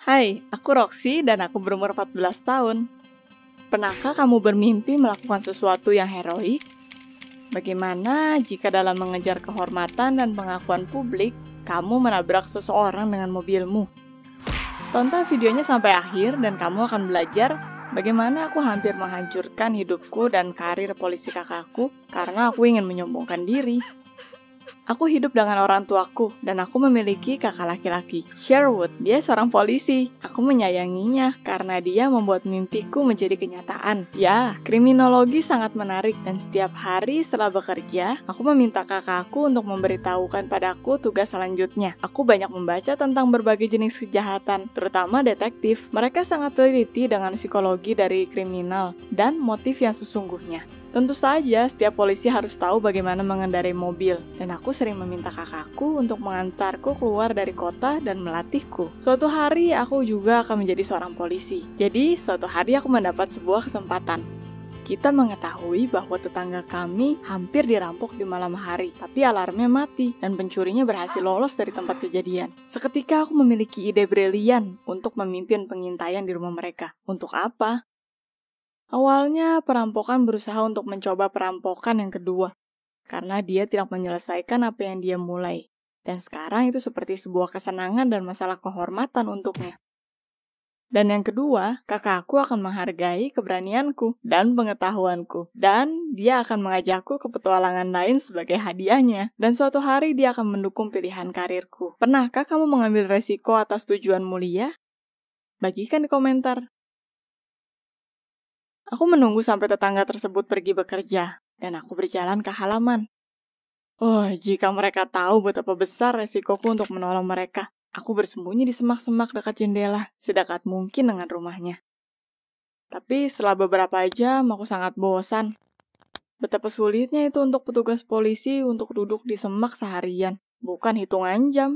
Hai, aku Roxy dan aku berumur 14 tahun. Pernahkah kamu bermimpi melakukan sesuatu yang heroik? Bagaimana jika dalam mengejar kehormatan dan pengakuan publik, kamu menabrak seseorang dengan mobilmu? Tonton videonya sampai akhir dan kamu akan belajar bagaimana aku hampir menghancurkan hidupku dan karir polisi kakakku karena aku ingin menyombongkan diri. Aku hidup dengan orang tuaku, dan aku memiliki kakak laki-laki, Sherwood. Dia seorang polisi. Aku menyayanginya karena dia membuat mimpiku menjadi kenyataan. Ya, kriminologi sangat menarik, dan setiap hari setelah bekerja, aku meminta kakakku untuk memberitahukan padaku tugas selanjutnya. Aku banyak membaca tentang berbagai jenis kejahatan, terutama detektif. Mereka sangat teliti dengan psikologi dari kriminal dan motif yang sesungguhnya. Tentu saja, setiap polisi harus tahu bagaimana mengendarai mobil, dan aku sering meminta kakakku untuk mengantarku keluar dari kota dan melatihku. Suatu hari, aku juga akan menjadi seorang polisi. Jadi, suatu hari aku mendapat sebuah kesempatan. Kita mengetahui bahwa tetangga kami hampir dirampok di malam hari, tapi alarmnya mati, dan pencurinya berhasil lolos dari tempat kejadian. Seketika aku memiliki ide brilian untuk memimpin pengintaian di rumah mereka. Untuk apa? Awalnya, perampokan berusaha untuk mencoba perampokan yang kedua, karena dia tidak menyelesaikan apa yang dia mulai. Dan sekarang itu seperti sebuah kesenangan dan masalah kehormatan untuknya. Dan yang kedua, kakakku akan menghargai keberanianku dan pengetahuanku. Dan dia akan mengajakku ke petualangan lain sebagai hadiahnya. Dan suatu hari dia akan mendukung pilihan karirku. Pernahkah kamu mengambil resiko atas tujuan mulia? Bagikan di komentar. Aku menunggu sampai tetangga tersebut pergi bekerja, dan aku berjalan ke halaman. Oh, jika mereka tahu betapa besar resikoku untuk menolong mereka, aku bersembunyi di semak-semak dekat jendela, sedekat mungkin dengan rumahnya. Tapi setelah beberapa jam, aku sangat bosan. Betapa sulitnya itu untuk petugas polisi untuk duduk di semak seharian, bukan hitungan jam.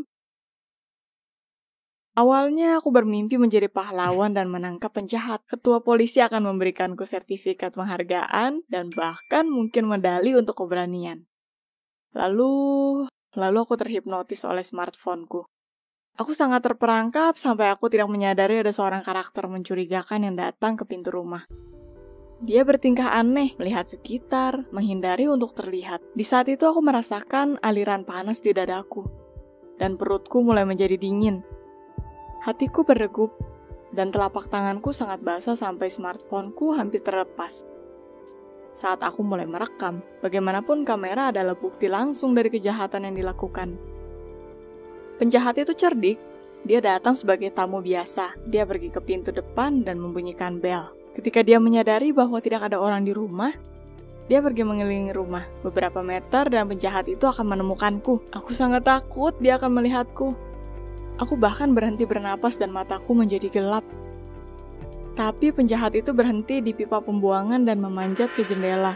Awalnya aku bermimpi menjadi pahlawan dan menangkap penjahat. Ketua polisi akan memberikanku sertifikat penghargaan dan bahkan mungkin medali untuk keberanian. Lalu aku terhipnotis oleh smartphoneku. Aku sangat terperangkap sampai aku tidak menyadari ada seorang karakter mencurigakan yang datang ke pintu rumah. Dia bertingkah aneh, melihat sekitar, menghindari untuk terlihat. Di saat itu aku merasakan aliran panas di dadaku, dan perutku mulai menjadi dingin. Hatiku berdegup, dan telapak tanganku sangat basah sampai smartphoneku hampir terlepas. Saat aku mulai merekam, bagaimanapun kamera adalah bukti langsung dari kejahatan yang dilakukan. Penjahat itu cerdik, dia datang sebagai tamu biasa. Dia pergi ke pintu depan dan membunyikan bel. Ketika dia menyadari bahwa tidak ada orang di rumah, dia pergi mengelilingi rumah beberapa meter dan penjahat itu akan menemukanku. Aku sangat takut dia akan melihatku. Aku bahkan berhenti bernapas dan mataku menjadi gelap. Tapi penjahat itu berhenti di pipa pembuangan dan memanjat ke jendela.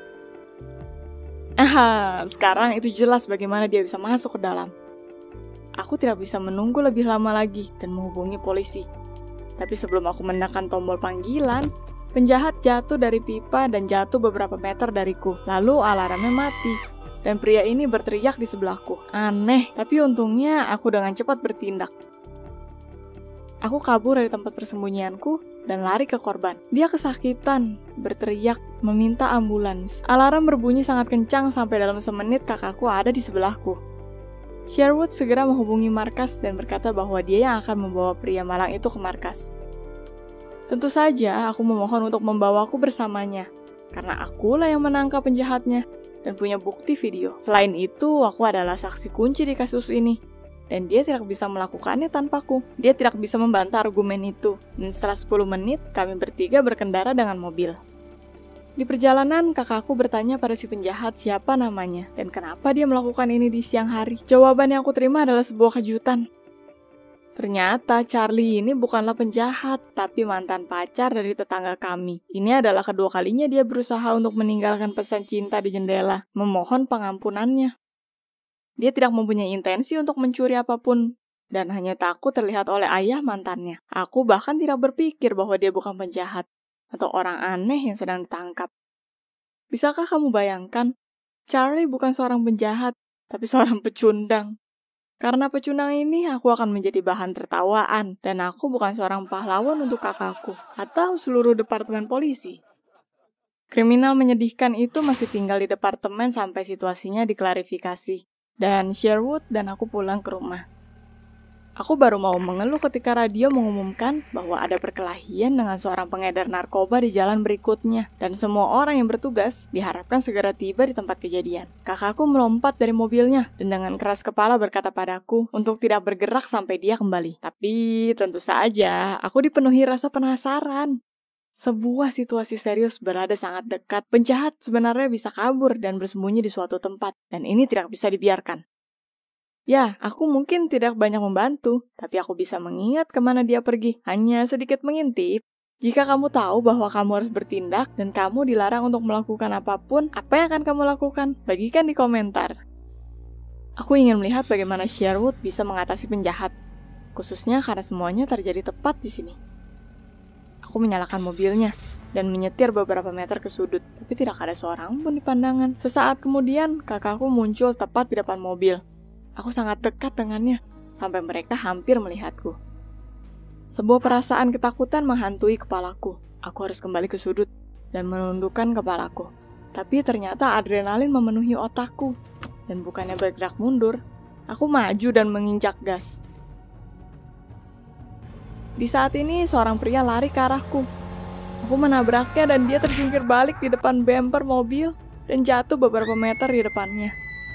Sekarang itu jelas bagaimana dia bisa masuk ke dalam. Aku tidak bisa menunggu lebih lama lagi dan menghubungi polisi. Tapi sebelum aku menekan tombol panggilan, penjahat jatuh dari pipa dan jatuh beberapa meter dariku. Lalu alarmnya mati. Dan pria ini berteriak di sebelahku. Aneh, tapi untungnya aku dengan cepat bertindak. Aku kabur dari tempat persembunyianku dan lari ke korban. Dia kesakitan, berteriak, meminta ambulans. Alarm berbunyi sangat kencang sampai dalam semenit kakakku ada di sebelahku. Sherwood segera menghubungi markas dan berkata bahwa dia yang akan membawa pria malang itu ke markas. Tentu saja aku memohon untuk membawaku bersamanya, karena akulah yang menangkap penjahatnya dan punya bukti video. Selain itu, aku adalah saksi kunci di kasus ini. Dan dia tidak bisa melakukannya tanpaku. Dia tidak bisa membantah argumen itu. Dan setelah 10 menit, kami bertiga berkendara dengan mobil. Di perjalanan, kakakku bertanya pada si penjahat siapa namanya dan kenapa dia melakukan ini di siang hari. Jawaban yang aku terima adalah sebuah kejutan. Ternyata Charlie ini bukanlah penjahat, tapi mantan pacar dari tetangga kami. Ini adalah kedua kalinya dia berusaha untuk meninggalkan pesan cinta di jendela, memohon pengampunannya. Dia tidak mempunyai intensi untuk mencuri apapun, dan hanya takut terlihat oleh ayah mantannya. Aku bahkan tidak berpikir bahwa dia bukan penjahat, atau orang aneh yang sedang ditangkap. Bisakah kamu bayangkan, Charlie bukan seorang penjahat, tapi seorang pecundang. Karena pecundang ini, aku akan menjadi bahan tertawaan, dan aku bukan seorang pahlawan untuk kakakku, atau seluruh departemen polisi. Kriminal menyedihkan itu masih tinggal di departemen sampai situasinya diklarifikasi, dan Sherwood dan aku pulang ke rumah. Aku baru mau mengeluh ketika radio mengumumkan bahwa ada perkelahian dengan seorang pengedar narkoba di jalan berikutnya, dan semua orang yang bertugas diharapkan segera tiba di tempat kejadian. Kakakku melompat dari mobilnya dan dengan keras kepala berkata padaku untuk tidak bergerak sampai dia kembali. Tapi tentu saja aku dipenuhi rasa penasaran. Sebuah situasi serius berada sangat dekat. Penjahat sebenarnya bisa kabur dan bersembunyi di suatu tempat, dan ini tidak bisa dibiarkan. Ya, aku mungkin tidak banyak membantu, tapi aku bisa mengingat kemana dia pergi. Hanya sedikit mengintip. Jika kamu tahu bahwa kamu harus bertindak dan kamu dilarang untuk melakukan apapun, apa yang akan kamu lakukan? Bagikan di komentar. Aku ingin melihat bagaimana Sherwood bisa mengatasi penjahat, khususnya karena semuanya terjadi tepat di sini. Aku menyalakan mobilnya dan menyetir beberapa meter ke sudut, tapi tidak ada seorang pun di pandangan. Sesaat kemudian, kakakku muncul tepat di depan mobil. Aku sangat dekat dengannya, sampai mereka hampir melihatku. Sebuah perasaan ketakutan menghantui kepalaku. Aku harus kembali ke sudut dan menundukkan kepalaku. Tapi ternyata adrenalin memenuhi otakku. Dan bukannya bergerak mundur, aku maju dan menginjak gas. Di saat ini, seorang pria lari ke arahku. Aku menabraknya dan dia terjungkir balik di depan bemper mobil dan jatuh beberapa meter di depannya.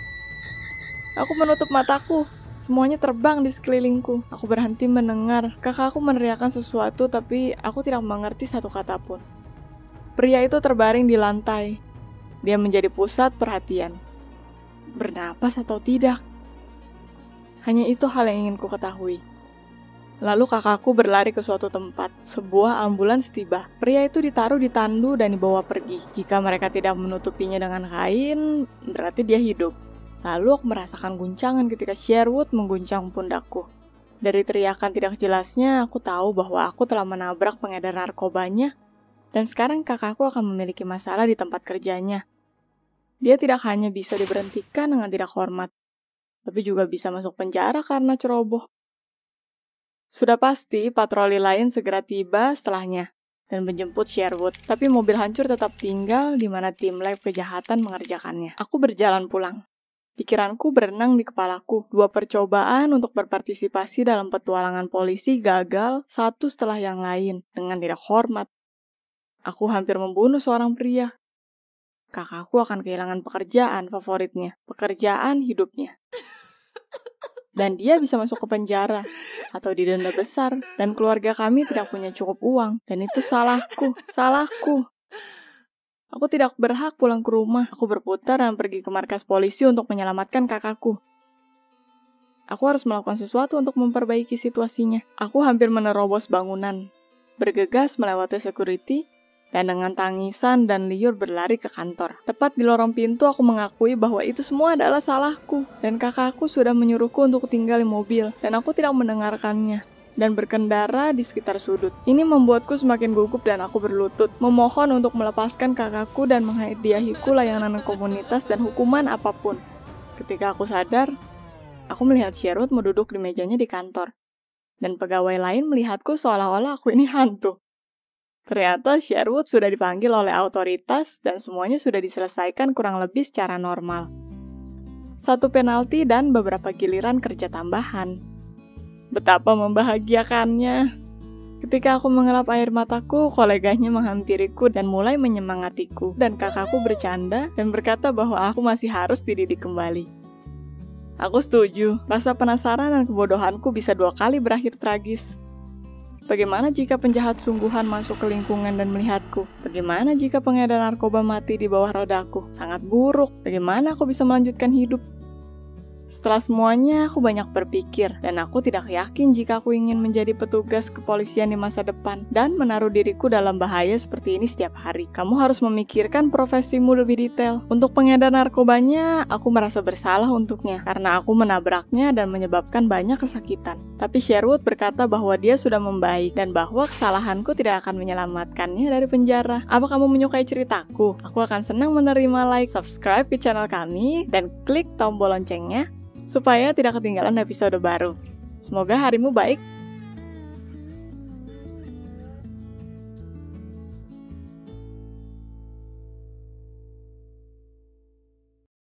Aku menutup mataku, semuanya terbang di sekelilingku. Aku berhenti mendengar, kakakku meneriakkan sesuatu tapi aku tidak mengerti satu kata pun. Pria itu terbaring di lantai. Dia menjadi pusat perhatian. Bernapas atau tidak? Hanya itu hal yang ingin ku ketahui. Lalu kakakku berlari ke suatu tempat. Sebuah ambulans tiba. Pria itu ditaruh di tandu dan dibawa pergi. Jika mereka tidak menutupinya dengan kain, berarti dia hidup. Lalu aku merasakan guncangan ketika Sherwood mengguncang pundakku. Dari teriakan tidak jelasnya, aku tahu bahwa aku telah menabrak pengedar narkobanya, dan sekarang kakakku akan memiliki masalah di tempat kerjanya. Dia tidak hanya bisa diberhentikan dengan tidak hormat, tapi juga bisa masuk penjara karena ceroboh. Sudah pasti patroli lain segera tiba setelahnya dan menjemput Sherwood, tapi mobil hancur tetap tinggal di mana tim lab kejahatan mengerjakannya. Aku berjalan pulang. Pikiranku berenang di kepalaku. 2 percobaan untuk berpartisipasi dalam petualangan polisi gagal satu setelah yang lain dengan tidak hormat. Aku hampir membunuh seorang pria. Kakakku akan kehilangan pekerjaan favoritnya, pekerjaan hidupnya. Dan dia bisa masuk ke penjara atau didenda besar, dan keluarga kami tidak punya cukup uang, dan itu salahku. Aku tidak berhak pulang ke rumah. Aku berputar dan pergi ke markas polisi untuk menyelamatkan kakakku. Aku harus melakukan sesuatu untuk memperbaiki situasinya. Aku hampir menerobos bangunan, bergegas melewati security, dan dengan tangisan dan liur berlari ke kantor. Tepat di lorong pintu aku mengakui bahwa itu semua adalah salahku, dan kakakku sudah menyuruhku untuk tinggal di mobil, dan aku tidak mendengarkannya dan berkendara di sekitar sudut. Ini membuatku semakin gugup dan aku berlutut, memohon untuk melepaskan kakakku dan menghadiahiku layanan komunitas dan hukuman apapun. Ketika aku sadar, aku melihat Sherwood duduk di mejanya di kantor, dan pegawai lain melihatku seolah-olah aku ini hantu. Ternyata Sherwood sudah dipanggil oleh otoritas dan semuanya sudah diselesaikan kurang lebih secara normal. 1 penalti dan beberapa giliran kerja tambahan. Betapa membahagiakannya. Ketika aku mengelap air mataku, koleganya menghampiriku dan mulai menyemangatiku. Dan kakakku bercanda dan berkata bahwa aku masih harus dididik kembali. Aku setuju, rasa penasaran dan kebodohanku bisa 2 kali berakhir tragis. Bagaimana jika penjahat sungguhan masuk ke lingkungan dan melihatku? Bagaimana jika pengedar narkoba mati di bawah rodaku? Sangat buruk. Bagaimana aku bisa melanjutkan hidup? Setelah semuanya, aku banyak berpikir, dan aku tidak yakin jika aku ingin menjadi petugas kepolisian di masa depan, dan menaruh diriku dalam bahaya seperti ini setiap hari. Kamu harus memikirkan profesimu lebih detail. Untuk pengedar narkobanya, aku merasa bersalah untuknya, karena aku menabraknya dan menyebabkan banyak kesakitan. Tapi Sherwood berkata bahwa dia sudah membaik, dan bahwa kesalahanku tidak akan menyelamatkannya dari penjara. Apa kamu menyukai ceritaku? Aku akan senang menerima like, subscribe ke channel kami, dan klik tombol loncengnya. supaya tidak ketinggalan episode baru. Semoga harimu baik.